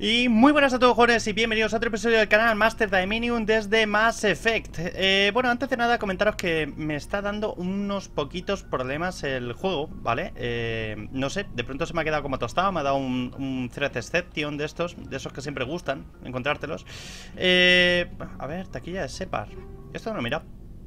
Y muy buenas a todos, jóvenes, y bienvenidos a otro episodio del canal Master Dominion desde Mass Effect. Bueno, antes de nada comentaros que me está dando unos poquitos problemas el juego, ¿vale? No sé, de pronto se me ha quedado como tostado, me ha dado un Threat Exception de esos que siempre gustan encontrártelos. A ver, taquilla de Separ. Esto no lo he mirado.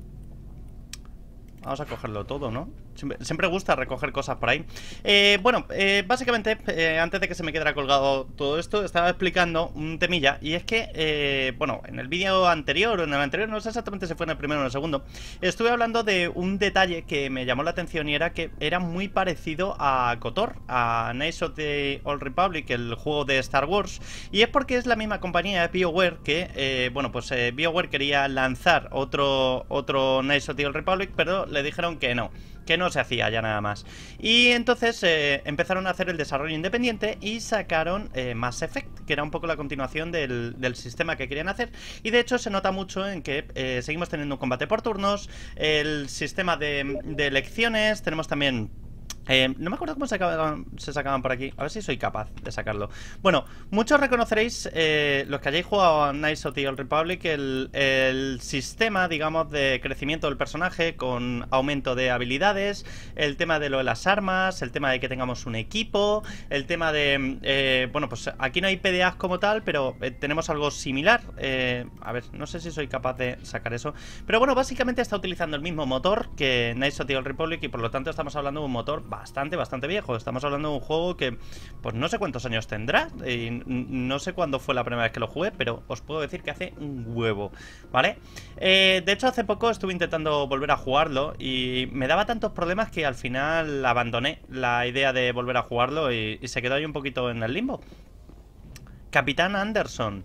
Vamos a cogerlo todo, ¿no? Siempre gusta recoger cosas por ahí. Básicamente, antes de que se me quedara colgado todo esto, estaba explicando un temilla. Y es que, bueno, en el vídeo anterior, o en el anterior, no sé exactamente si fue en el primero o en el segundo, estuve hablando de un detalle que me llamó la atención. Y era que era muy parecido a KOTOR, a Knights of the Old Republic, el juego de Star Wars. Y es porque es la misma compañía de BioWare que, BioWare quería lanzar otro Knights of the Old Republic, pero le dijeron que no se hacía ya nada más. Y entonces empezaron a hacer el desarrollo independiente y sacaron Mass Effect, que era un poco la continuación del sistema que querían hacer. Y de hecho se nota mucho en que seguimos teniendo un combate por turnos, el sistema de elecciones, tenemos también... no me acuerdo cómo se sacaban por aquí. A ver si soy capaz de sacarlo. Bueno, muchos reconoceréis, los que hayáis jugado a Knights of the Old Republic, el sistema, digamos, de crecimiento del personaje con aumento de habilidades, el tema de lo de las armas, el tema de que tengamos un equipo, el tema de... bueno, pues aquí no hay PDAs como tal, pero tenemos algo similar. A ver, no sé si soy capaz de sacar eso. Pero bueno, básicamente está utilizando el mismo motor que Knights of the Old Republic y por lo tanto estamos hablando de un motor bastante viejo. Estamos hablando de un juego que pues no sé cuántos años tendrá y no sé cuándo fue la primera vez que lo jugué, pero os puedo decir que hace un huevo, ¿vale? De hecho hace poco estuve intentando volver a jugarlo y me daba tantos problemas que al final abandoné la idea de volver a jugarlo y se quedó ahí un poquito en el limbo. Capitán Anderson.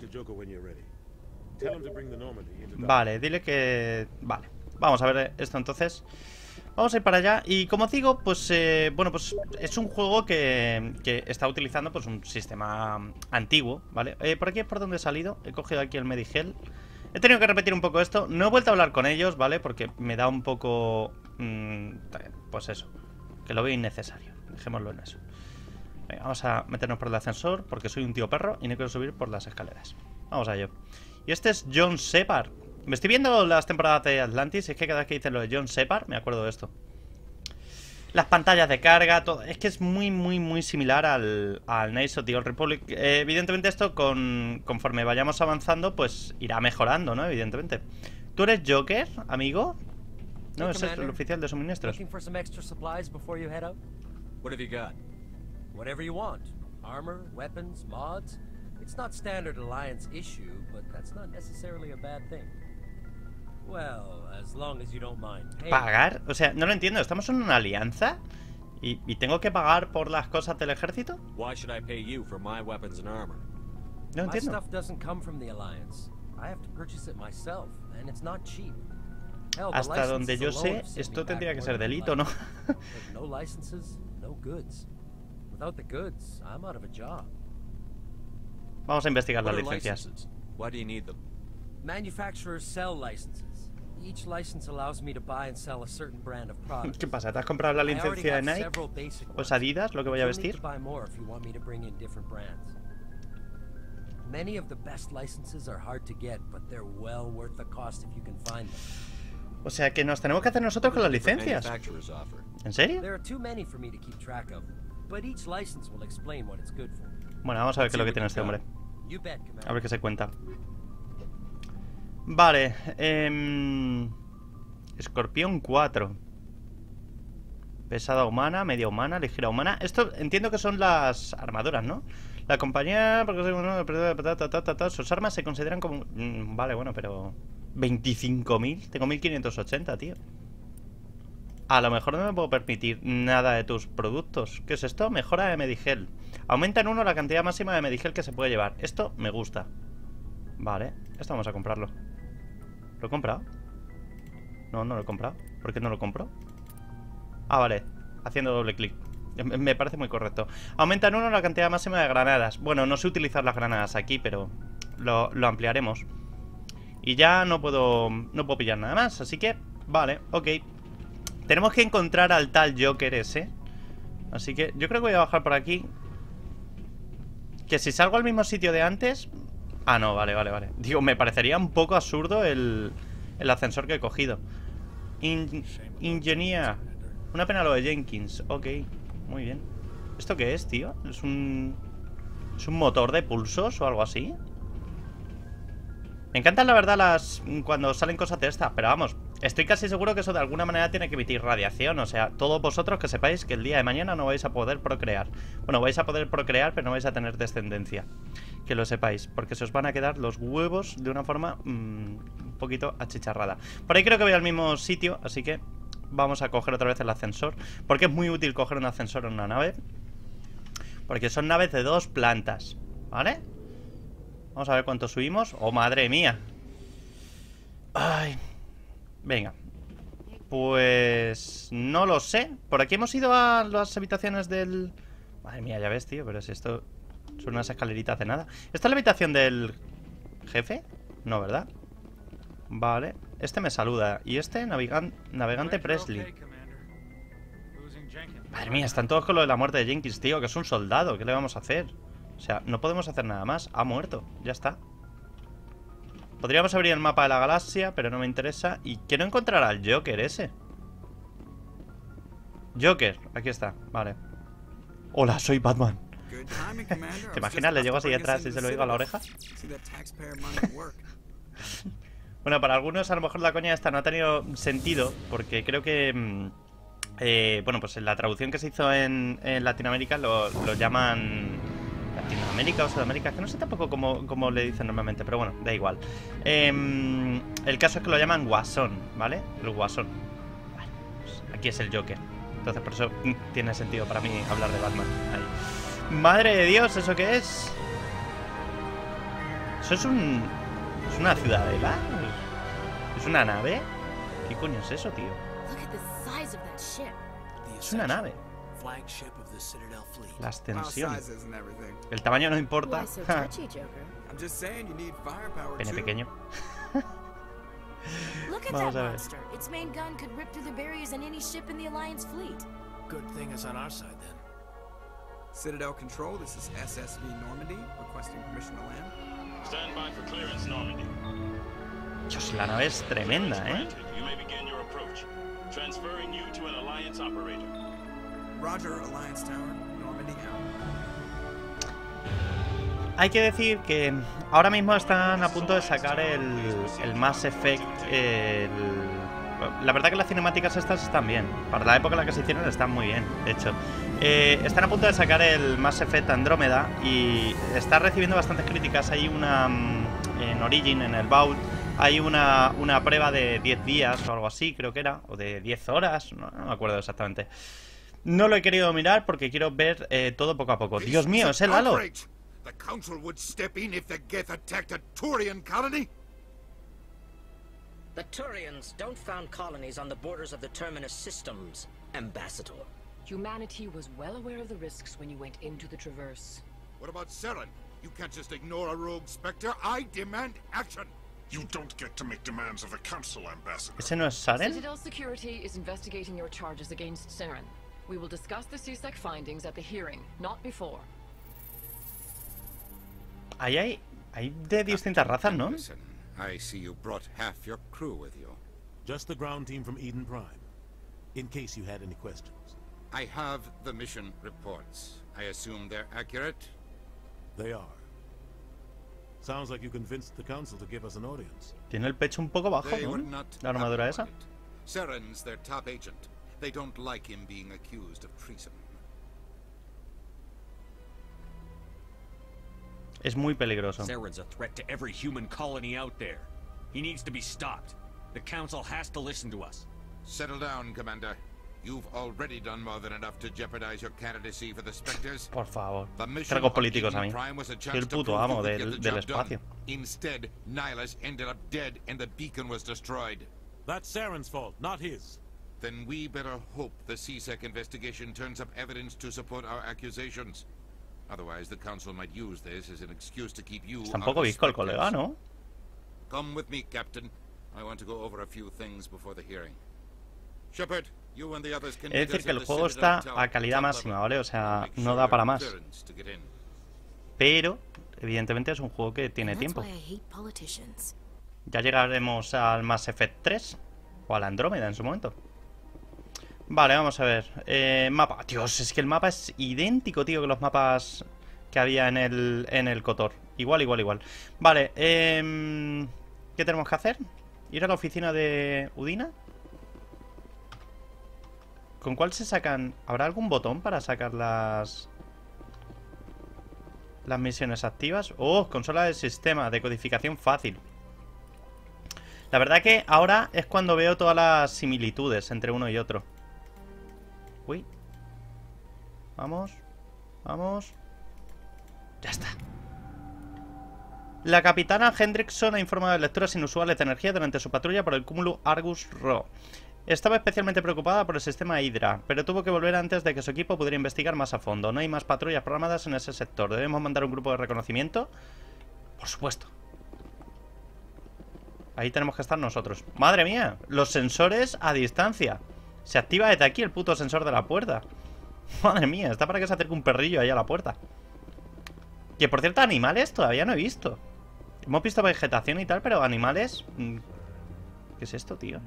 Vale, dile que... Vale, vamos a ver esto entonces. Vamos a ir para allá y como os digo, pues pues es un juego que está utilizando pues un sistema antiguo, ¿vale? Por aquí es por donde he salido, he cogido aquí el Medigel. He tenido que repetir un poco esto, no he vuelto a hablar con ellos, ¿vale? Porque me da un poco... pues eso, que lo veo innecesario, dejémoslo en eso. Venga, vamos a meternos por el ascensor porque soy un tío perro y no quiero subir por las escaleras. Vamos a ello. Y este es John Shepard. Me estoy viendo las temporadas de Atlantis y es que cada vez que dicen lo de John Shepard me acuerdo de esto. Las pantallas de carga, todo. Es que es muy similar al Knights of the Old Republic. Evidentemente esto conforme vayamos avanzando pues irá mejorando, ¿no? Evidentemente. ¿Tú eres Joker, amigo? No, ese es el oficial de suministros. It's not standard Alliance issue, but that's not necessarily a bad thing. Well, as long as you don't mind. ¿Pagar? O sea, no lo entiendo. ¿Estamos en una alianza? ¿Y tengo que pagar por las cosas del ejército? Why should I pay you for my weapons and armor? No entiendo. My stuff doesn't come from the Alliance. I have to purchase it myself, and it's not cheap. Hasta donde yo sé, esto tendría que ser delito, ¿no? No licenses, no goods. Without the goods, I'm out of a job. Vamos a investigar las licencias. Why do you need them? Manufacturers sell licenses. Each license allows me to buy and sell a certain brand of product. ¿Qué pasa? ¿Te has comprado la licencia de Nike? ¿O es Adidas lo que voy a vestir? Many of the best licenses are hard to get, but they're well worth the cost if you can find them. O sea que nos tenemos que hacer nosotros con las licencias. ¿En serio? There are too many for me to keep track of, but each license will explain what it's good for. Bueno, vamos a ver qué es lo que tiene este hombre. A ver qué se cuenta. Vale. Escorpión 4. Pesada humana, media humana, ligera humana. Esto entiendo que son las armaduras, ¿no? La compañía... Sus armas se consideran como... Vale, bueno, pero... 25.000. Tengo 1.580, tío. A lo mejor no me puedo permitir nada de tus productos. ¿Qué es esto? Mejora de Medigel. Aumenta en 1 la cantidad máxima de Medigel que se puede llevar. Esto me gusta. Vale, esto vamos a comprarlo. ¿Lo he comprado? No, no lo he comprado. ¿Por qué no lo compro? Ah, vale, haciendo doble clic. Me parece muy correcto. Aumenta en 1 la cantidad máxima de granadas. Bueno, no sé utilizar las granadas aquí, pero lo ampliaremos. Y ya no puedo pillar nada más. Así que, vale, ok. Tenemos que encontrar al tal Joker ese. Así que yo creo que voy a bajar por aquí. Que si salgo al mismo sitio de antes... Ah, no, vale. Digo, me parecería un poco absurdo el ascensor que he cogido. Engineer. Una pena lo de Jenkins. Ok, muy bien. ¿Esto qué es, tío? ¿Es un motor de pulsos o algo así? Me encantan, la verdad, cuando salen cosas de estas. Pero vamos, estoy casi seguro que eso de alguna manera tiene que emitir radiación. O sea, todos vosotros que sepáis que el día de mañana no vais a poder procrear. Bueno, vais a poder procrear, pero no vais a tener descendencia. Que lo sepáis, porque se os van a quedar los huevos de una forma un poquito achicharrada. Por ahí creo que voy al mismo sitio, así que vamos a coger otra vez el ascensor. Porque es muy útil coger un ascensor en una nave. Porque son naves de 2 plantas, ¿vale? Vamos a ver cuánto subimos. ¡Oh, madre mía! Ay. Venga. Pues... no lo sé. Por aquí hemos ido a las habitaciones del... Madre mía, ya ves, tío. Pero si esto son unas escaleritas de nada. ¿Esta es la habitación del jefe? No, ¿verdad? Vale. Este me saluda. Y este, navegante Presley. Madre mía, están todos con lo de la muerte de Jenkins, tío. Que es un soldado. ¿Qué le vamos a hacer? O sea, no podemos hacer nada más. Ha muerto, ya está. Podríamos abrir el mapa de la galaxia, pero no me interesa. Y quiero encontrar al Joker ese. Joker, aquí está, vale. Hola, soy Batman. ¿Te imaginas? Le llego así detrás y se lo digo a la oreja. Bueno, para algunos a lo mejor la coña esta no ha tenido sentido, porque creo que... bueno, pues en la traducción que se hizo en Latinoamérica lo llaman... Latinoamérica o Sudamérica, es que no sé tampoco cómo le dicen normalmente, pero bueno, da igual. El caso es que lo llaman Guasón, ¿vale? El Guasón. Vale, pues aquí es el Joker. Entonces por eso tiene sentido para mí hablar de Batman. Ahí. Madre de Dios, ¿eso qué es? ¿Eso es una ciudadela? ¿Es una nave? ¿Qué coño es eso, tío? Es una nave. La extensión. El tamaño no importa. Pene pequeño. Vamos a ver. Its main gun could rip through the barriers in any ship in the Alliance fleet. Good thing it's on our side then. Citadel Control, this is SSV Normandy, requesting permission to land. Stand by for clearance, Normandy. Dios, la nave es tremenda, ¿eh? You may begin your approach. Transferring you to an Alliance operator. Roger, Alliance Tower, Normandy out. Hay que decir que ahora mismo están a punto de sacar el Mass Effect. La verdad que las cinemáticas estas están bien. Para la época en la que se hicieron están muy bien, de hecho. Están a punto de sacar el Mass Effect Andrómeda y está recibiendo bastantes críticas. Hay una... en Origin, en el Vault, hay una prueba de 10 días o algo así, creo que era. O de 10 horas, no me acuerdo exactamente. No lo he querido mirar porque quiero ver todo poco a poco. Dios mío, es el Halo. The Council would step in if the Geth attacked a Turian colony? The Turians don't found colonies on the borders of the Terminus systems, Ambassador. Humanity was well aware of the risks when you went into the Traverse. What about Saren? You can't just ignore a rogue Spectre. I demand action! You don't get to make demands of the Council, Ambassador. ¿Ese no es Saren? Citadel Security is investigating your charges against Saren. We will discuss the CSEC findings at the hearing, not before. Hay de distintas razas, ¿no? I see you brought half your crew with you. Just the ground team from Eden Prime. In case you had any questions. I have the mission reports. I assume they're accurate? They are. Sounds like you convinced the Council to give us an audience. Tiene el pecho un poco bajo, They ¿no? would not La armadura have esa. wanted. Saren's their top agent. They don't like him being accused of treason. Es muy peligroso. Saren's a threat to every human colony out there. He needs to be stopped. The Council has to listen to us. Settle down, Commander. You've already done more than enough to jeopardize your candidacy for the Spectres. Por favor. The mission Cargos of políticos a Eden mí. Prime was a Soy chance el to puto prove amo you could get the del job done. espacio. Instead, Nihilus ended up dead and the beacon was destroyed. That's Saren's fault, not his. Then we better hope the CSEC investigation turns up evidence to support our accusations. Otherwise, the Council might use this as an excuse to keep you Está un out poco of visco el Spectres. colega, ¿no? Come with me, Captain. I want to go over a few things before the hearing. Shepard, you and the others can Es meet decir, us que at el the juego Citadel está Tower, a calidad top máxima, level. ¿vale? O sea, Make no sure da para you're más. clearance to get in. pero evidentemente es un juego que tiene tiempo. Ya llegaremos al Mass Effect 3 o al Andrómeda en su momento. Vale, vamos a ver. Mapa. Dios, es que el mapa es idéntico, tío, que los mapas que había en el KOTOR. Igual. Vale, ¿qué tenemos que hacer? ¿Ir a la oficina de Udina? ¿Con cuál se sacan? ¿Habrá algún botón para sacar las misiones activas? Oh, consola del sistema, decodificación fácil. La verdad que ahora es cuando veo todas las similitudes entre uno y otro. Uy. Vamos. Ya está. La capitana Hendrickson ha informado de lecturas inusuales de energía durante su patrulla por el cúmulo Argus Rho. Estaba especialmente preocupada por el sistema Hydra, pero tuvo que volver antes de que su equipo pudiera investigar más a fondo. No hay más patrullas programadas en ese sector. ¿Debemos mandar un grupo de reconocimiento? Por supuesto. Ahí tenemos que estar nosotros. ¡Madre mía! Los sensores a distancia. Se activa desde aquí el puto sensor de la puerta. Madre mía, está para que se acerque un perrillo ahí a la puerta. Que por cierto, animales todavía no he visto. Hemos visto vegetación y tal, pero animales... ¿Qué es esto, tío?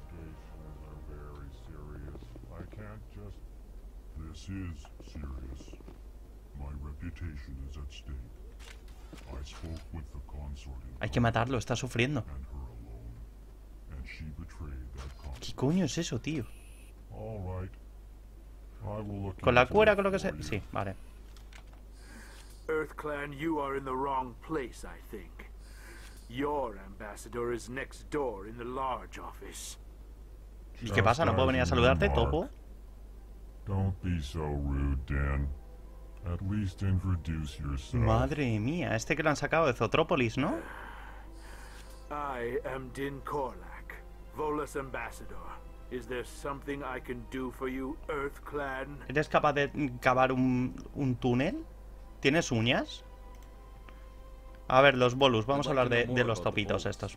Hay que matarlo, está sufriendo. ¿Qué coño es eso, tío? ¿Con la cuera, con lo que sea? Sí, vale. EarthClan, you are in the wrong place, I think. Your ambassador is next door in the large office. ¿Y qué pasa? ¿No puedo venir a saludarte, topo? Don't be so rude, Dan. At least introduce yourself. Madre mía, este que lo han sacado de Zotrópolis, ¿no? I am Din Korlak, Volus ambassador. Is there something I can do for you, EarthClan? ¿Eres capaz de cavar un túnel? ¿Tienes uñas? A ver, los Volus. Vamos a hablar de los topitos estos.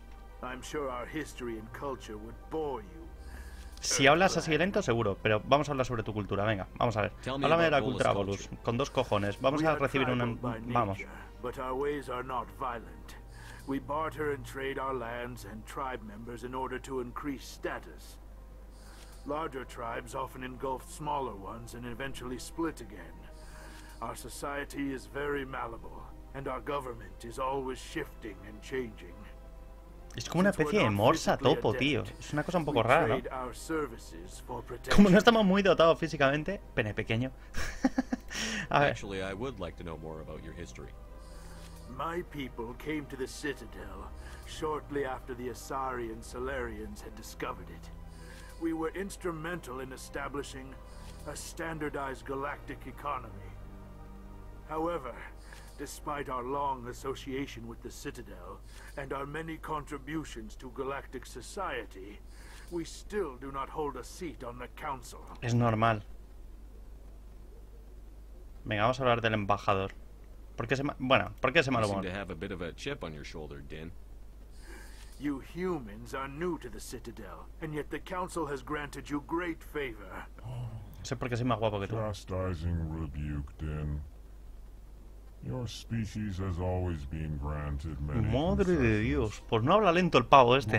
Si hablas así lento, seguro. Pero vamos a hablar sobre tu cultura. Venga, vamos a ver. Háblame de la cultura Volus. Con 2 cojones. Vamos a recibir una... Vamos. We barter and trade our lands and tribe members in order to increase status. Larger tribes often engulf smaller ones and eventually split again. Our society is very malleable, and our government is always shifting and changing. Es como una especie de morsa topo, tío. Es una cosa un poco rara, ¿no? Como no estamos muy dotados físicamente, pene pequeño. A ver. Actually, I would like to know more about your history. My people came to the Citadel shortly after the Asari and Solarians had discovered it. We were instrumental in establishing a standardized galactic economy. However, despite our long association with the Citadel and our many contributions to galactic society, we still do not hold a seat on the council. Es normal. Venga, vamos a hablar del embajador. ¿Por qué ese mal humor? You humans are new to the Citadel, and yet the council has granted you great favor. No sé por qué soy más guapo que tú. Chastising rebuke, Din. Your species has always been granted many Madre de Dios, pues no habla lento el pavo este.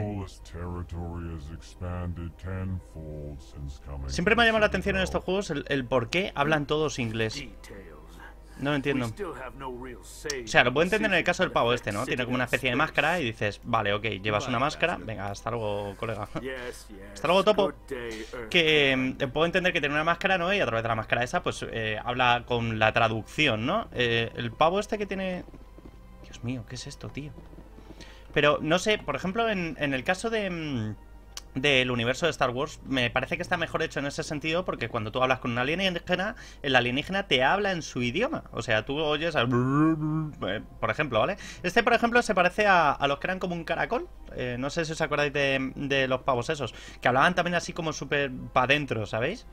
Siempre me ha llamado la atención en estos juegos el por qué hablan todos inglés. No lo entiendo. O sea, lo puedo entender en el caso del pavo este, ¿no? Tiene como una especie de máscara y dices, vale, ok, llevas una máscara. Venga, hasta luego, colega. Hasta luego, topo. Que puedo entender que tiene una máscara, ¿no? Y a través de la máscara esa, pues habla con la traducción, ¿no? El pavo este que tiene... Dios mío, ¿qué es esto, tío? Pero, no sé, por ejemplo, en el caso del universo de Star Wars, me parece que está mejor hecho en ese sentido, porque cuando tú hablas con un alienígena, el alienígena te habla en su idioma. O sea, tú oyes al... por ejemplo, ¿vale? Este, por ejemplo, se parece a los que eran como un caracol. No sé si os acordáis de los pavos esos, que hablaban también así como súper para adentro, ¿sabéis?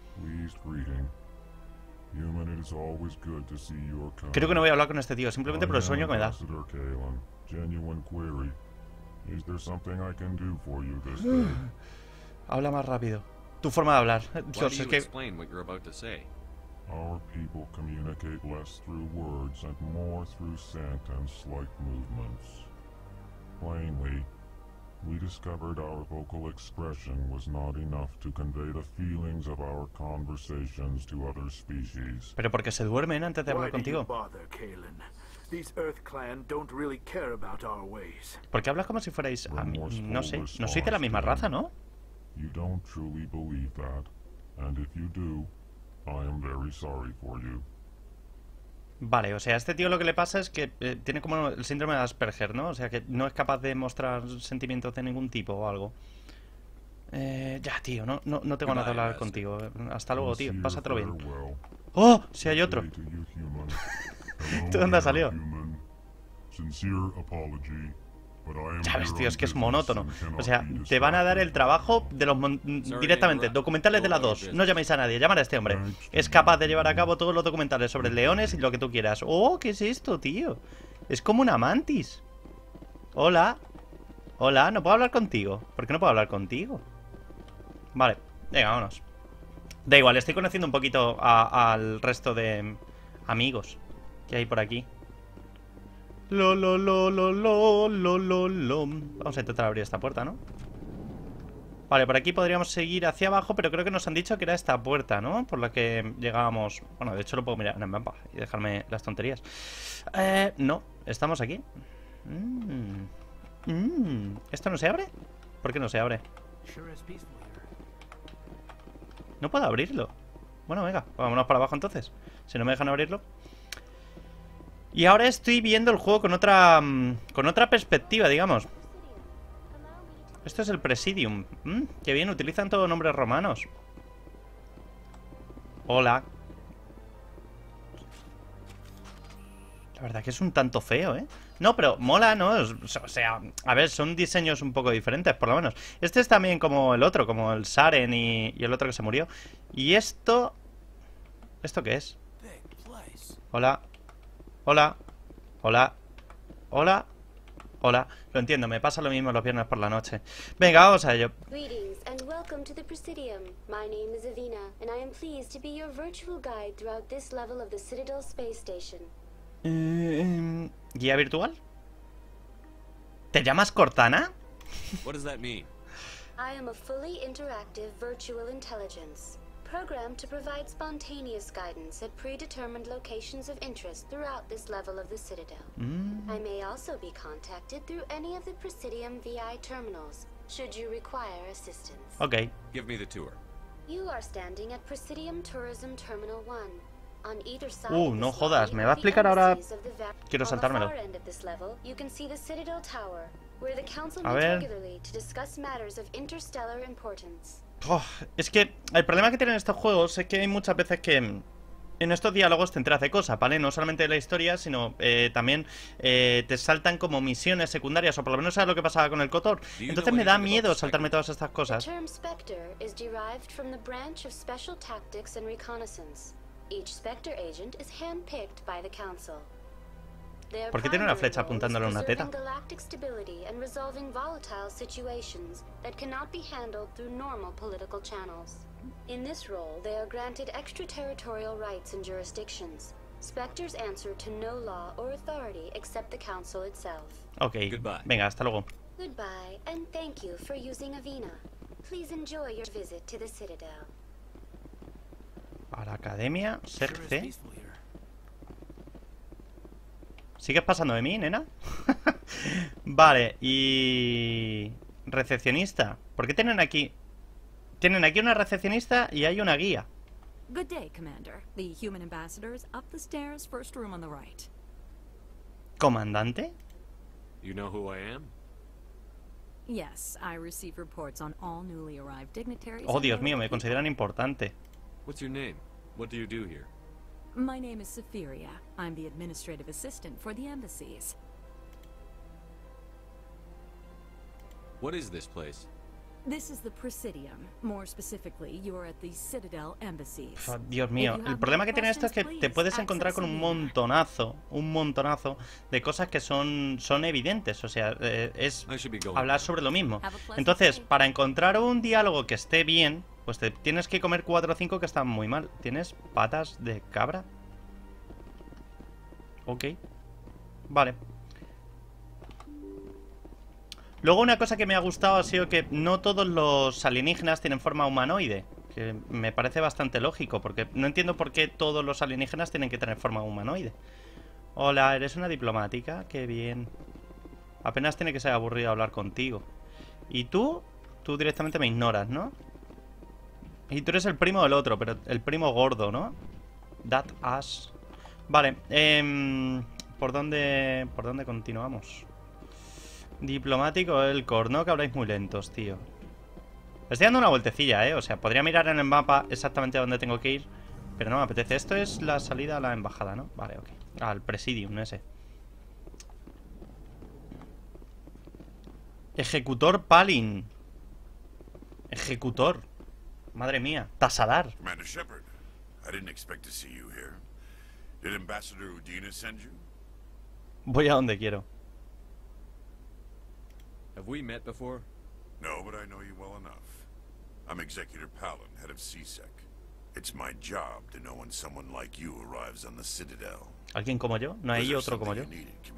Creo que no voy a hablar con este tío, simplemente por el sueño que me da. Habla más rápido. Tu forma de hablar. Dios, es que... Our people communicate less through words and more through sentence-like movements. Plainly, we discovered our vocal expression was not enough to convey the feelings of our conversations to other species. Pero porque se duermen antes de hablar contigo. Porque hablas como si fuerais, no sé, no sois de la misma raza, ¿no? You don't truly believe that, and if you do, I am very sorry for you. Vale, o sea, a este tío lo que le pasa es que tiene como el síndrome de Asperger, ¿no? O sea, que no es capaz de mostrar sentimientos de ningún tipo o algo. Ya, tío, no tengo nada que hablar contigo. Hasta luego, tío, pásatelo bien. ¡Oh! Si hay otro. ¿De dónde ha salido? Ya ves, tío, es que es monótono. O sea, te van a dar el trabajo de los directamente, documentales de las dos. No llaméis a nadie, llamar a este hombre. Es capaz de llevar a cabo todos los documentales sobre leones y lo que tú quieras. ¡Oh! ¿Qué es esto, tío? Es como una mantis. Hola. Hola, ¿no puedo hablar contigo? ¿Por qué no puedo hablar contigo? Vale, venga, vámonos. Da igual, estoy conociendo un poquito al resto de amigos que hay por aquí. Vamos a intentar abrir esta puerta, ¿no? Vale, por aquí podríamos seguir hacia abajo, pero creo que nos han dicho que era esta puerta, ¿no? Por la que llegábamos. Bueno, de hecho lo puedo mirar en el mapa y dejarme las tonterías. No, estamos aquí. ¿Esto no se abre? ¿Por qué no se abre? No puedo abrirlo. Bueno, venga, vámonos para abajo entonces. Si no me dejan abrirlo. Y ahora estoy viendo el juego con otra perspectiva, digamos. Esto es el Presidium. Qué bien, utilizan todos nombres romanos. Hola. La verdad que es un tanto feo, ¿eh? No, pero mola, ¿no? O sea, a ver, son diseños un poco diferentes, por lo menos. Este es también como el otro, como el Saren y el otro que se murió. Y esto... ¿Esto qué es? Hola. Hola, hola, hola, hola. Lo entiendo, me pasa lo mismo los viernes por la noche. Venga, vamos a ello. Greetings and welcome to the Presidium. My name is Avina, and I am pleased to be your virtual guide throughout this level of the Citadel Space Station. ¿Guía virtual? ¿Te llamas Cortana? What does that mean? I am a fully interactive virtual intelligence, programmed to provide spontaneous guidance at predetermined locations of interest throughout this level of the Citadel. I may also be contacted through any of the Presidium VI terminals, should you require assistance. Okay. Give me the tour. You are standing at Presidium Tourism Terminal 1. On either side No jodas, me va a explicar ahora. Quiero saltármelo. A ver. Es que el problema que tienen estos juegos es que hay muchas veces que en estos diálogos te enteras de cosas, ¿vale? No solamente de la historia, sino también te saltan como misiones secundarias, o por lo menos sabes lo que pasaba con el KOTOR. Entonces me da miedo saltarme todas estas cosas. ¿Por qué tiene una flecha apuntándole a una teta? In this role, they are granted extraterritorial rights and jurisdictions. Spectres answer to no law or authority except the Council itself. Ok, venga, hasta luego. Goodbye, and thank you for using Avina. Please enjoy your visit to the Citadel. A la academia, Serce. ¿Sigues pasando de mí, nena? Vale, y... recepcionista. ¿Por qué tienen aquí? Tienen aquí una recepcionista y hay una guía. Good day, Commander. The human ambassador is up the stairs, first room on the right. ¿Comandante? You know who I am? Yes, I receive reports on all newly arrived dignitaries. Oh, Dios mío, me consideran importante. What's your name? What do you do here? My name is Safiria. I'm the administrative assistant for the embassies. What is this place? This is the Presidium. More specifically, you are at the Citadel embassies. Oh, Dios mío, el problema que tiene esto es que te puedes encontrar con un montonazo de cosas que son evidentes. O sea, es hablar sobre lo mismo. Entonces, para encontrar un diálogo que esté bien, Pues te tienes que comer 4 o 5 que están muy mal. ¿Tienes patas de cabra? Ok. Vale. Luego una cosa que me ha gustado ha sido que no todos los alienígenas tienen forma humanoide. Que me parece bastante lógico, porque no entiendo por qué todos los alienígenas tienen que tener forma humanoide. Hola, ¿eres una diplomática? Qué bien. Apenas tiene que ser aburrido hablar contigo. ¿Y tú? Tú directamente me ignoras, ¿no? Y tú eres el primo del otro, pero el primo gordo, ¿no? That ass. Vale, ¿por dónde continuamos? Diplomático el corno, que habláis muy lentos, tío. Estoy dando una vueltecilla, O sea, podría mirar en el mapa exactamente a dónde tengo que ir, pero no me apetece. Esto es la salida a la embajada, ¿no? Vale, ok. Al presidium ese. Ejecutor Palin. Ejecutor. Madre mía. Tasadar. Commander Shepard, I didn't expect to see you here. Did Ambassador Udina send you? Voy a donde quiero. Have we met before? No, but I know you well enough. I'm Executor Palin, head of CSEC. It's my job to know when someone like you arrives on the Citadel. ¿Alguien como yo? ¿No hay otro como yo?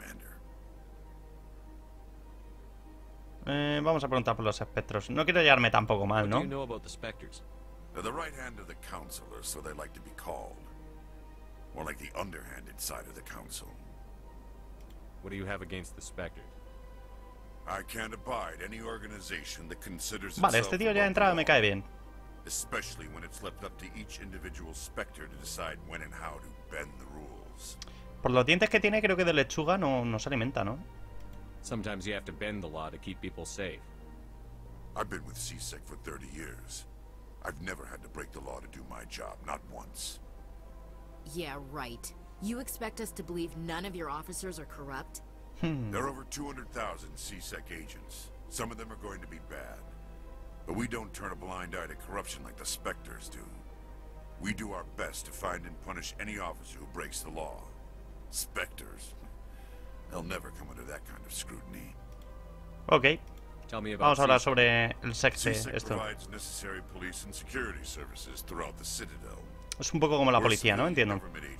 Vamos a preguntar por los espectros. No quiero llevarme tampoco mal, ¿no? They're the right hand of the council, or so they like to be called. More like the underhanded side of the council. What do you have against the Spectres? I can't abide any organization that considers Vale, este tío ya de entrada me cae bien. Especially when it's left up to each individual Spectre to decide when and how to bend the rules. Por los dientes que tiene, creo que de lechuga no se alimenta, ¿no? Sometimes you have to bend the law to keep people safe. I've been with CSEC for 30 years. I've never had to break the law to do my job, not once. Yeah, right. You expect us to believe none of your officers are corrupt? There are over 200,000 CSEC agents. Some of them are going to be bad. But we don't turn a blind eye to corruption like the Spectres do. We do our best to find and punish any officer who breaks the law. Spectres. They'll never come under that kind of scrutiny. Ok. Vamos a hablar sobre el secte, esto. Es un poco como la policía, ¿no? Entiendo.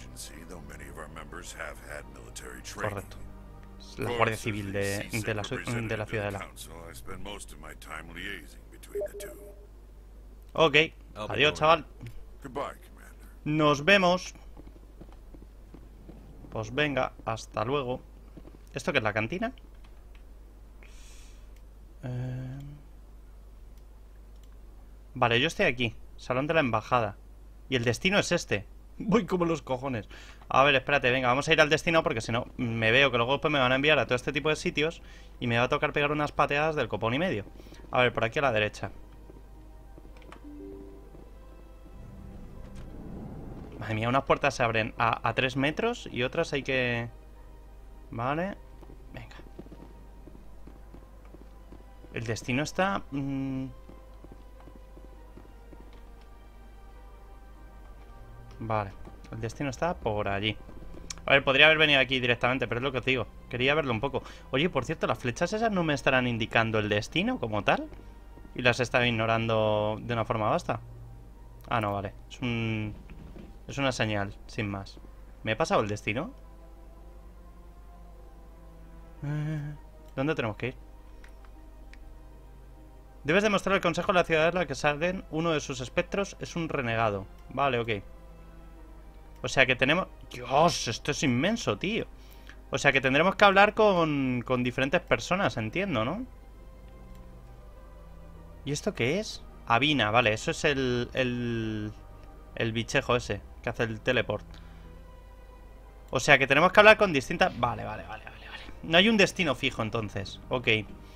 Correcto. Es la Guardia Civil de la Ciudadela. Ok. Adiós, chaval. Nos vemos. Pues venga, hasta luego. ¿Esto qué es la cantina? Vale, yo estoy aquí. Salón de la embajada. Y el destino es este. Voy como los cojones. A ver, espérate, venga, vamos a ir al destino, porque si no me veo que luego después me van a enviar a todo este tipo de sitios y me va a tocar pegar unas pateadas del copón y medio. A ver, por aquí a la derecha. Madre mía, unas puertas se abren a 3 metros y otras hay que... Vale. Venga. El destino está... Vale. El destino está por allí. A ver, podría haber venido aquí directamente, pero es lo que os digo. Quería verlo un poco. Oye, por cierto, las flechas esas no me estarán indicando el destino como tal. Y las estaba ignorando de una forma basta. Ah, no, vale. Es una señal, sin más. ¿Me he pasado el destino? ¿Dónde tenemos que ir? Debes demostrar al Consejo de la Ciudadela que Sarden, uno de sus espectros, es un renegado. Vale, ok. O sea que tenemos... ¡Dios! Esto es inmenso, tío. O sea que tendremos que hablar con diferentes personas, entiendo, ¿no? ¿Y esto qué es? Avina, vale, eso es el bichejo ese que hace el teleport. O sea que tenemos que hablar con distintas... Vale. No hay un destino fijo entonces. Ok.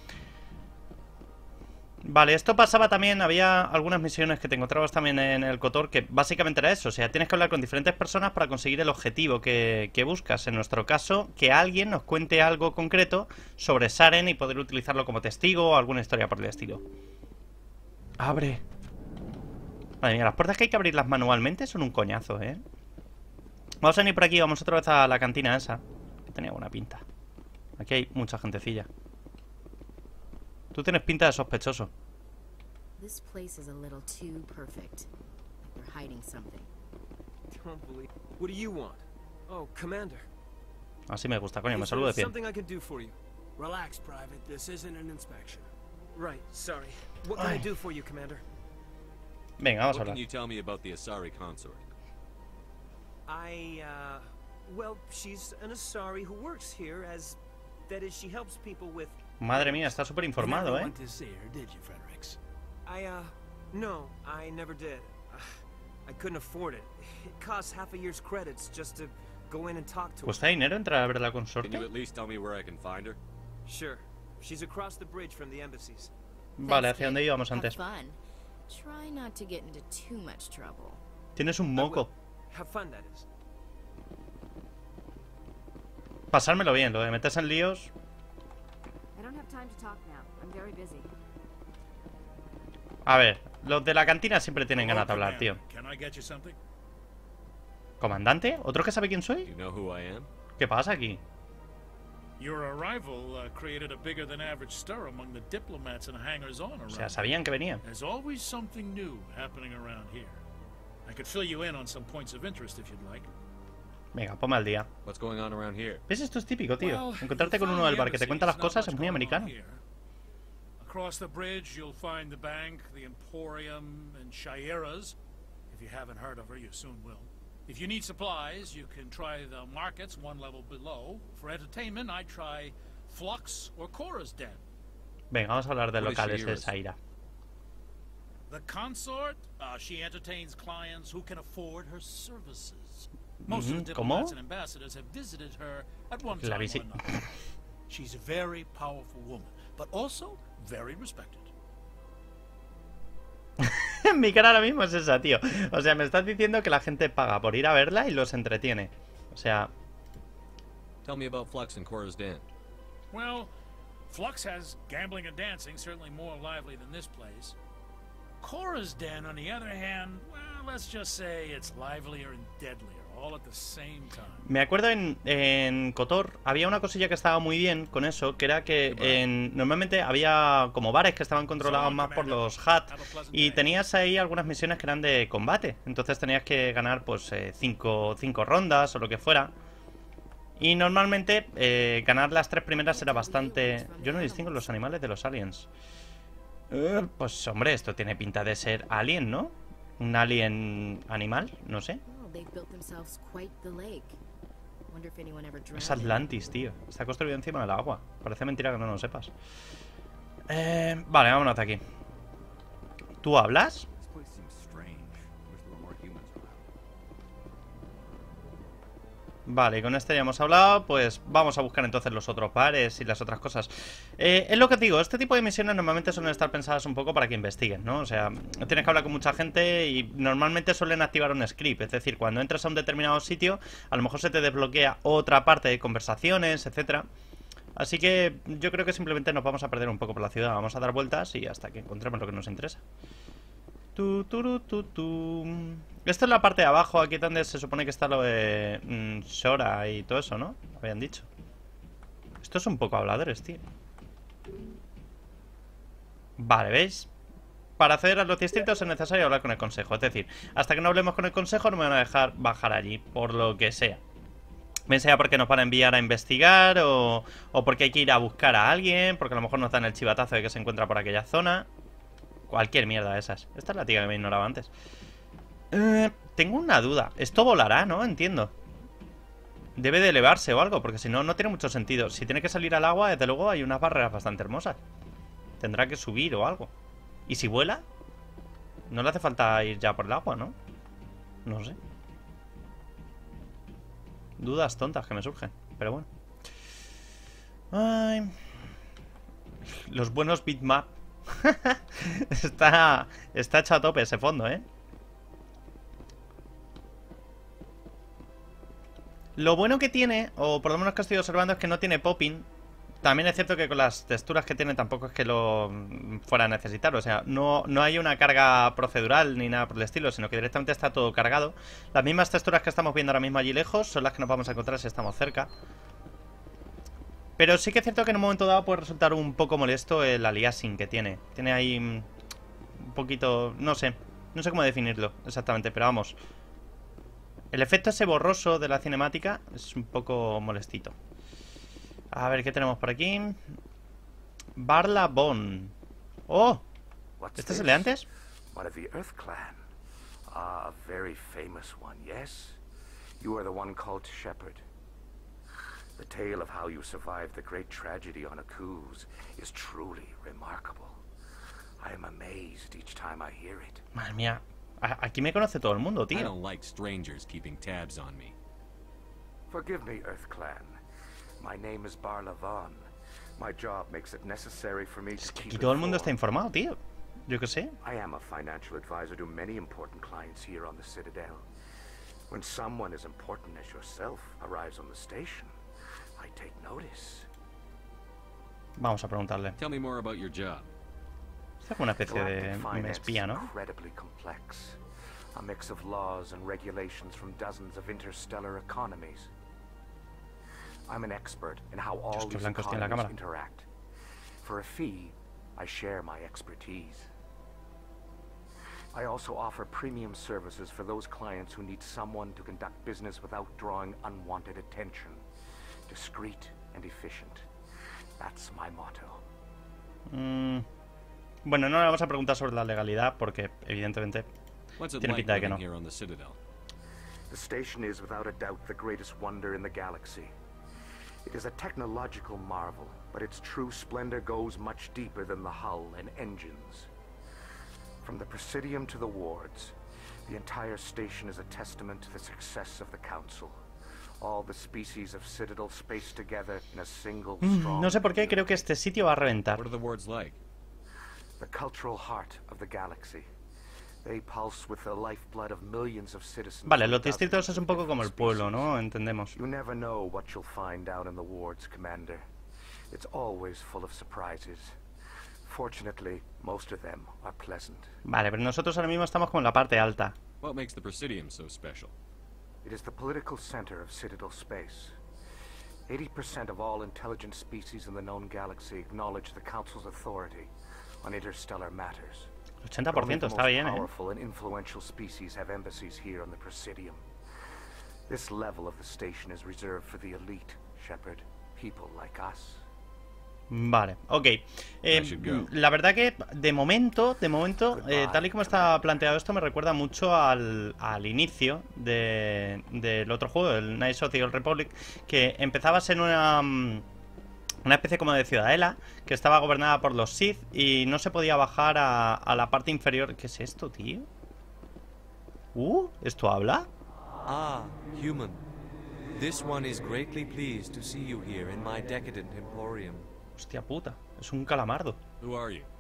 Vale, esto pasaba también, había algunas misiones que te encontrabas también en el KOTOR que básicamente era eso, o sea, tienes que hablar con diferentes personas para conseguir el objetivo que buscas. En nuestro caso, que alguien nos cuente algo concreto sobre Saren y poder utilizarlo como testigo o alguna historia por el estilo. Abre. Madre mía, las puertas que hay que abrirlas manualmente son un coñazo, ¿eh? Vamos a venir por aquí, vamos otra vez a la cantina esa, que tenía buena pinta. Aquí hay mucha gentecilla. Tú tienes pinta de sospechoso. This place is a little too perfect. We're hiding something. Don't believe. What do you want? Oh, Commander. Así me gusta, coño, me saludo de pie. Something I can do for you. Relax, Private. This isn't an inspection. Right, sorry. What can I do for you, Commander? Venga, vamos a What hablar. can you tell me about the Asari consort? Well, she's an Asari who works here as... That is, she helps people with... Madre mía, está súper informado, ¿eh? No, I never did. I couldn't afford it. It costs half a year's credits just to go in and talk to her. ¿Cuesta dinero entrar a ver la Can consorte? you at least tell me where I can find her? Sure. She's across the bridge from the embassies. Vale, hacia donde íbamos Have antes. fun. Try not to get into too much trouble. Tienes un moco. Have fun, that is. Pasármelo bien, lo de meterse en líos. I don't have time to talk now. I'm very busy. A ver, los de la cantina siempre tienen ganas de hablar, tío. ¿Comandante? ¿Otro que sabe quién soy? You know who I am? ¿Qué pasa aquí? Your arrival created a bigger than average stir among the diplomats and hangers-on around. O sea, sabían que venía. There's always something new happening around here. I could fill you in on some points of interest if you'd like. Venga, ponme al día. What's going on around here? ¿Ves? Esto es típico, tío. Well, Encontrarte con uno del bar que te cuenta las cosas es muy americano. Across the bridge, you'll find the bank, the Emporium, and Shira's. If you haven't heard of her, you soon will. If you need supplies, you can try the markets one level below. For entertainment, I try Flux or Cora's Den. Venga, vamos a hablar de What is locales de Shira's? Saira. The consort, she entertains clients who can afford her services. Most of the ¿Cómo? diplomats and ambassadors have visited her at one time La or visi- another. She's a very powerful woman, but also very respected. Mi cara ahora mismo es esa, tío. O sea, me estás diciendo que la gente paga por ir a verla y los entretiene. O sea... Tell me about Flux and Cora's Den. Well, Flux has gambling and dancing, certainly more lively than this place. Cora's Den, on the other hand, well, let's just say it's livelier and deadlier, all at the same time. Me acuerdo en KOTOR había una cosilla que estaba muy bien con eso, que era que normalmente había como bares que estaban controlados más por los HUT y tenías ahí algunas misiones que eran de combate. Entonces tenías que ganar pues 5 rondas o lo que fuera. Y normalmente ganar las 3 primeras era bastante... Yo no distingo los animales de los aliens. Pues hombre, esto tiene pinta de ser alien, ¿no? Un alien animal, no sé. Es Atlantis, tío. Está construido encima del agua. Parece mentira que no lo sepas. Vale, vámonos de aquí. ¿Tú hablas? Vale, y con este ya hemos hablado. Pues vamos a buscar entonces los otros bares y las otras cosas. Es lo que te digo, este tipo de misiones normalmente suelen estar pensadas un poco para que investiguen, ¿no? O sea, tienes que hablar con mucha gente y normalmente suelen activar un script. Es decir, cuando entras a un determinado sitio, a lo mejor se te desbloquea otra parte de conversaciones, etcétera. Así que yo creo que simplemente nos vamos a perder un poco por la ciudad. Vamos a dar vueltas y hasta que encontremos lo que nos interesa. Esto es la parte de abajo, aquí donde se supone que está lo de Sora y todo eso, ¿no? Habían dicho. Estos son un poco habladores, tío. Vale, ¿veis? Para acceder a los distritos es necesario hablar con el consejo. Es decir, hasta que no hablemos con el consejo no me van a dejar bajar allí, por lo que sea. Bien sea porque nos van a enviar a investigar o porque hay que ir a buscar a alguien, porque a lo mejor nos dan el chivatazo de que se encuentra por aquella zona. Cualquier mierda de esas. Esta es la tía que me ignoraba antes. Tengo una duda. Esto volará, ¿no? Entiendo. Debe de elevarse o algo, porque si no, no tiene mucho sentido. Si tiene que salir al agua, desde luego hay unas barreras bastante hermosas. Tendrá que subir o algo. ¿Y si vuela? No le hace falta ir ya por el agua, ¿no? No sé. Dudas tontas que me surgen, pero bueno. Ay. Los buenos bitmap. Está hecho a tope ese fondo, ¿eh? Lo bueno que tiene, o por lo menos que estoy observando, es que no tiene popping. También es cierto que con las texturas que tiene tampoco es que lo fuera a necesitar. O sea, no hay una carga procedural ni nada por el estilo, sino que directamente está todo cargado. Las mismas texturas que estamos viendo ahora mismo allí lejos son las que nos vamos a encontrar si estamos cerca. Pero sí que es cierto que en un momento dado puede resultar un poco molesto el aliasing que tiene. Tiene ahí un poquito... No sé cómo definirlo exactamente, pero vamos. El efecto ese borroso de la cinemática es un poco molestito. A ver, ¿qué tenemos por aquí? Barla Bon. ¡Oh! ¿Este es el de antes? One of the Earth Clan. Ah, a very famous one, yes? You are the one called Shepard. The tale of how you survived the great tragedy on Akuz is truly remarkable. I am amazed each time I hear it. Madre mía, aquí me conoce todo el mundo, tío. I don't like strangers keeping tabs on me. Forgive me, Earth Clan. My name is Barla Von. My job makes it necessary for me to keep Aquí todo el mundo está informado, tío. Yo qué sé. I am a financial advisor to many important clients here on the Citadel. When someone as important as yourself arrives on the station, I take notice. Vamos a preguntarle. Tell me more about your job. Es como una especie de espía, ¿no? Incredibly complex. A mix of laws and regulations from dozens of interstellar economies. I'm an expert in how all these economies interact. For a fee, I share my expertise. I also offer premium services for those clients who need someone to conduct business without drawing unwanted attention. Discreet and efficient. That's my motto. Bueno, no le vamos a preguntar sobre la legalidad porque, evidentemente, tiene pinta de que no. The station is without a doubt the greatest wonder in the galaxy. It is a technological marvel, but its true splendor goes much deeper than the hull and engines. From the Presidium to the wards, the entire station is a testament to the success of the Council. All the species of Citadel spaced together in a single strong... No sé por qué, creo que este sitio va a reventar. What are the wards like? The cultural heart of the galaxy. They pulse with the lifeblood of millions of citizens. Vale, los distritos es un poco como el pueblo, ¿no? Entendemos. You never know what you'll find out in the wards, Commander. It's always full of surprises. Fortunately, most of them are pleasant. Vale, pero nosotros ahora mismo estamos como en la parte alta. What makes the Presidium so special? It is the political center of Citadel space. 80% of all intelligent species in the known galaxy acknowledge the Council's authority on interstellar matters. 80% está bien, ¿eh? Powerful and influential species have embassies here on the Presidium. This level of the station is reserved for the elite, Shepard. People like us. Vale, ok. La verdad que de momento, tal y como está planteado esto, me recuerda mucho al inicio del otro juego, el Knights of the Old Republic, que empezaba a ser una especie como de ciudadela que estaba gobernada por los Sith y no se podía bajar a la parte inferior. ¿Qué es esto, tío? ¿Esto habla? Ah, human. This one is greatly pleased to see you here in my decadent emporium. Hostia puta, es un calamardo. Who are you?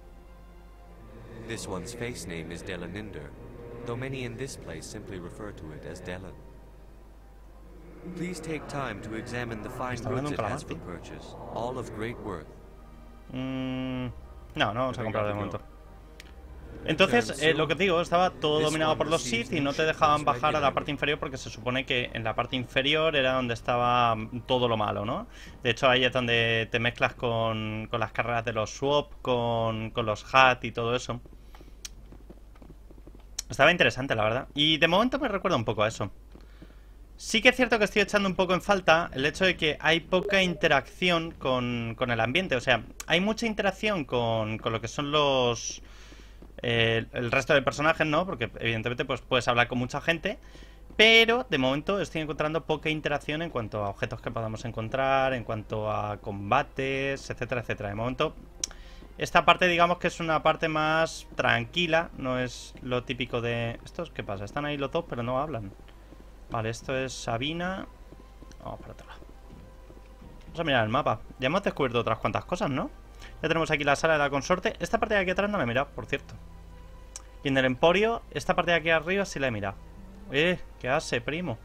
This one's face name is Delaninder, though many in this place simply refer to it as Delan. Please take time to examine the fine goods it has for purchase, all of great worth. No vamos a comprar de momento. Entonces, lo que te digo, estaba todo dominado por los Sith y no te dejaban bajar a la parte inferior porque se supone que en la parte inferior era donde estaba todo lo malo, ¿no? De hecho, ahí es donde te mezclas con las carreras de los Swap, con los Hat y todo eso. Estaba interesante, la verdad. Y de momento me recuerda un poco a eso. Sí que es cierto que estoy echando un poco en falta el hecho de que hay poca interacción con el ambiente. O sea, hay mucha interacción con lo que son los... el resto de personajes, ¿no? Porque evidentemente pues puedes hablar con mucha gente. Pero de momento estoy encontrando poca interacción en cuanto a objetos que podamos encontrar, en cuanto a combates, etcétera, etcétera. De momento, esta parte digamos que es una parte más tranquila. No es lo típico de... ¿Estos qué pasa? Están ahí los dos pero no hablan. Vale, esto es Sabina. Vamos para otro lado. Vamos a mirar el mapa. Ya hemos descubierto otras cuantas cosas, ¿no? Ya tenemos aquí la sala de la consorte. Esta parte de aquí atrás no la he mirado, por cierto. Y en el emporio, esta parte de aquí arriba sí la he mirado. ¿Qué hace, primo?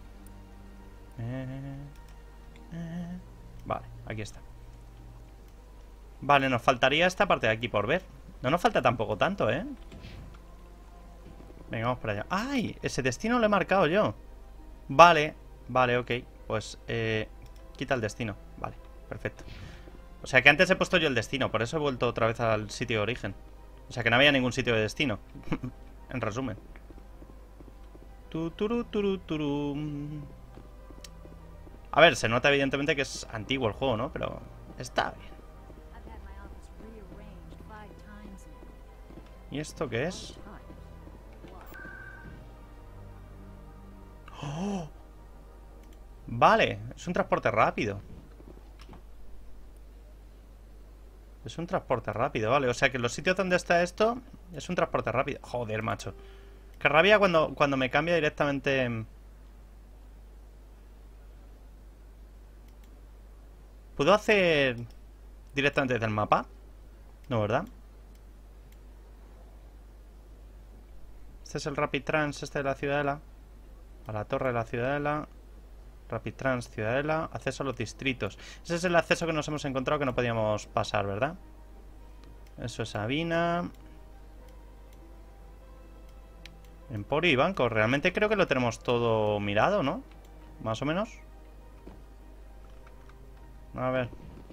Vale, aquí está. Vale, nos faltaría esta parte de aquí por ver. No nos falta tampoco tanto, ¿eh? Venga, vamos para allá. ¡Ay! Ese destino lo he marcado yo. Vale, vale, ok. Pues, quita el destino. Vale, perfecto. O sea que antes he puesto yo el destino. Por eso he vuelto otra vez al sitio de origen. O sea que no había ningún sitio de destino. En resumen. A ver, se nota evidentemente que es antiguo el juego, ¿no? Pero está bien. ¿Y esto qué es? ¡Oh! Vale, es un transporte rápido. Es un transporte rápido, vale. O sea que los sitios donde está esto es un transporte rápido. Joder, macho. Qué rabia cuando me cambia directamente. ¿Puedo hacer directamente desde el mapa? No, ¿verdad? Este es el Rapid Trans, este de la Ciudadela. A la torre de la Ciudadela. Rapid Trans, Ciudadela. Acceso a los distritos. Ese es el acceso que nos hemos encontrado que no podíamos pasar, ¿verdad? Eso es Sabina. Emporio y banco. Realmente creo que lo tenemos todo mirado, ¿no? Más o menos. A ver.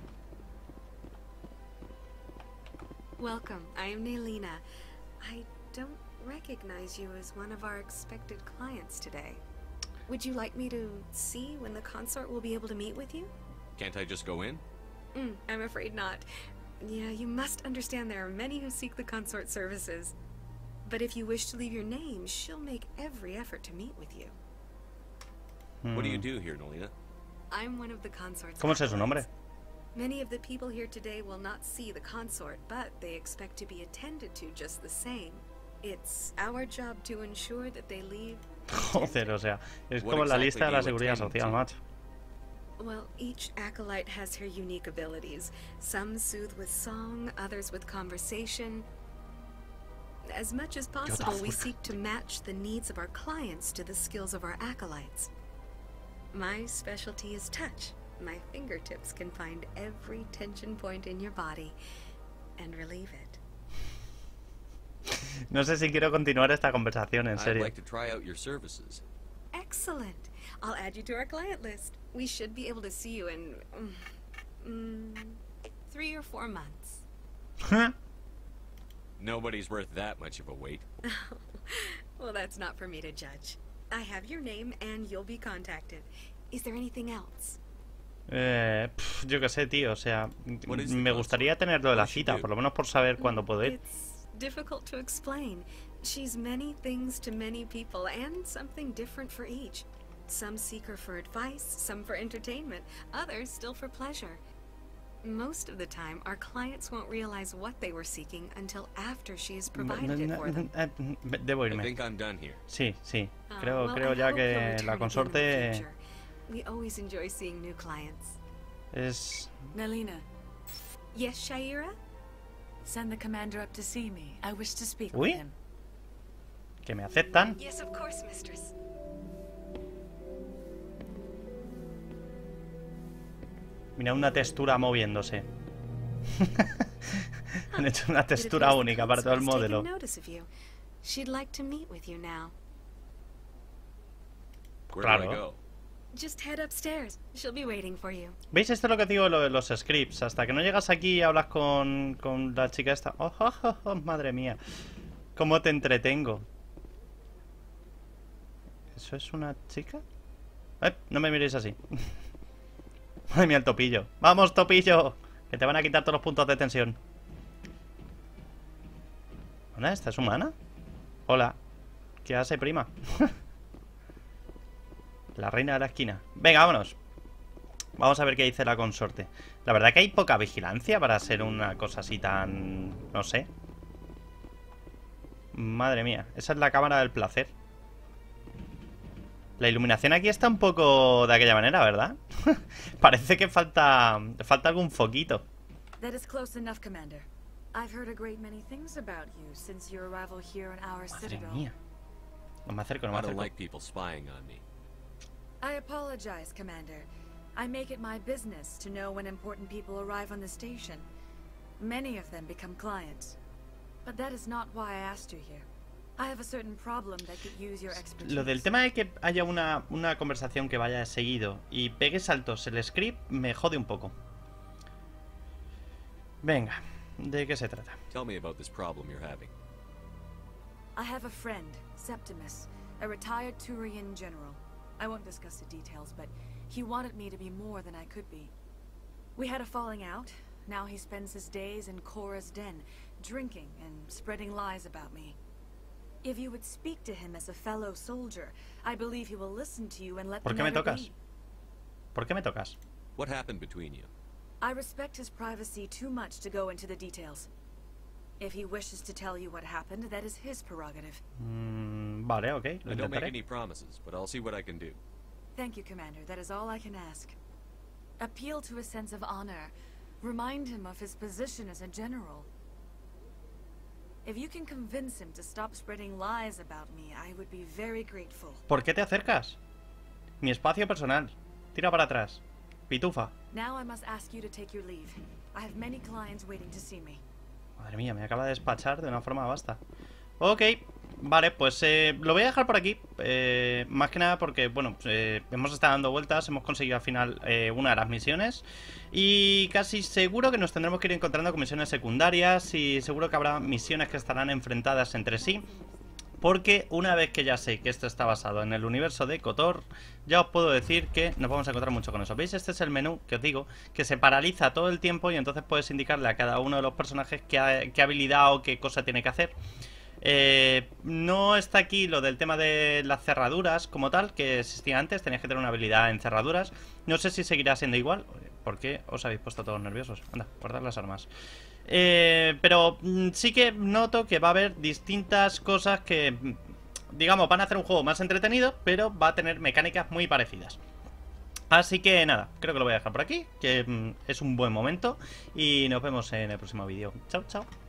Welcome. I am Nelina. I don't recognize you as one of our expected clients today. Would you like me to see when the consort will be able to meet with you? Can't I just go in? I'm afraid not. Yeah, you must understand there are many who seek the consort services. But if you wish to leave your name, she'll make every effort to meet with you. What do you do here, Nelina? I'm one of the consort's ¿Cómo es su nombre? Many of the people here today will not see the consort, but they expect to be attended to just the same. It's our job to ensure that they leave. Joder, o sea, es como la lista de la seguridad social, macho. Well, each acolyte has her unique abilities. Some soothe with song, others with conversation. As much as possible, we seek to match the needs of our clients to the skills of our acolytes. My specialty is touch. My fingertips can find every tension point in your body and relieve it. No sé si quiero continuar esta conversación, en serio. I'd like to try out your services. Excellent. I'll add you to our client list. We should be able to see you in 3 or 4 months. Nobody's worth that much of a wait. Well, that's not for me to judge. I have your name and you'll be contacted. Is there anything else? Yo qué sé, tío, o sea, me gustaría tenerlo de la cita, por lo menos por saber cuándo puedo ir. It's difficult to explain. She's many things to many people and something different for each. Some seek her for advice, some for entertainment, others still for pleasure. Most of the time, our clients won't realize what they were seeking until after she has provided it for them. Debo irme. I think I'm done here. Sí, sí. Creo ya que la consorte We always enjoy seeing new clients. es... Nelina. Yes, Shaira? Send the commander up to see me. I wish to speak Uy. with him. Que me aceptan. Yes, of course, mistress. Mira, una textura moviéndose. Han hecho una textura única para todo el modelo. Claro. ¿Veis? Esto es lo que digo, lo de los scripts. Hasta que no llegas aquí y hablas con la chica esta. Oh, madre mía. ¿Cómo te entretengo? ¿Eso es una chica? No me miréis así. Madre mía, el topillo. ¡Vamos, topillo! Que te van a quitar todos los puntos de tensión. ¿Hola? ¿Esta es humana? Hola. ¿Qué hace, prima? La reina de la esquina. Venga, vámonos. Vamos a ver qué dice la consorte. La verdad que hay poca vigilancia para ser una cosa así tan... no sé. Madre mía. Esa es la cámara del placer. La iluminación aquí está un poco de aquella manera, ¿verdad? Parece que falta algún foquito. That is close enough, Commander. I've heard a great many things about you since your arrival here in our citadel. Madre mía. No me acerco, no me acerco. I don't like people spying on me. I apologize, Commander. I make it my business to know when important people arrive on the station. Many of them become clients. But that is not why I asked you here. I have a certain problem that could use your expertise. Lo del tema de que haya una conversación que vaya seguido y pegue saltos el script me jode un poco. Venga. de qué se trata. Tell me about this problem you're having. I have a friend, Septimus, a retired Turian general. I won't discuss the details, but he wanted me to be more than I could be. We had a falling out. Now he spends his days in Korra's den, drinking and spreading lies about me. If you would speak to him as a fellow soldier, I believe he will listen to you and let the matter be. ¿Por qué me tocas? What happened between you? I respect his privacy too much to go into the details. If he wishes to tell you what happened, that is his prerogative. Vale, okay. I don't make any promises, but I'll see what I can do. Thank you, Commander. That is all I can ask. Appeal to a sense of honor. Remind him of his position as a general. If you can convince him to stop spreading lies about me, I would be very grateful. ¿Por qué te acercas? Mi espacio personal. Tira para atrás. Pitufa. Now I must ask you to take your leave. I have many clients waiting to see me. Madre mía, me acaba de despachar de una forma basta. Ok, vale, pues lo voy a dejar por aquí. Más que nada porque, bueno, hemos estado dando vueltas, hemos conseguido al final una de las misiones. Y casi seguro que nos tendremos que ir encontrando con misiones secundarias. Y seguro que habrá misiones que estarán enfrentadas entre sí. Porque una vez que ya sé que esto está basado en el universo de KOTOR, ya os puedo decir que nos vamos a encontrar mucho con eso. ¿Veis? Este es el menú que os digo, que se paraliza todo el tiempo y entonces puedes indicarle a cada uno de los personajes qué habilidad o qué cosa tiene que hacer. No está aquí lo del tema de las cerraduras como tal, que existía antes, tenías que tener una habilidad en cerraduras. No sé si seguirá siendo igual. ¿Por qué os habéis puesto todos nerviosos? Anda, guardad las armas. Pero sí que noto que va a haber distintas cosas que, digamos, van a hacer un juego más entretenido, pero va a tener mecánicas muy parecidas. Así que nada, creo que lo voy a dejar por aquí, que es un buen momento. Y nos vemos en el próximo vídeo. Chao, chao.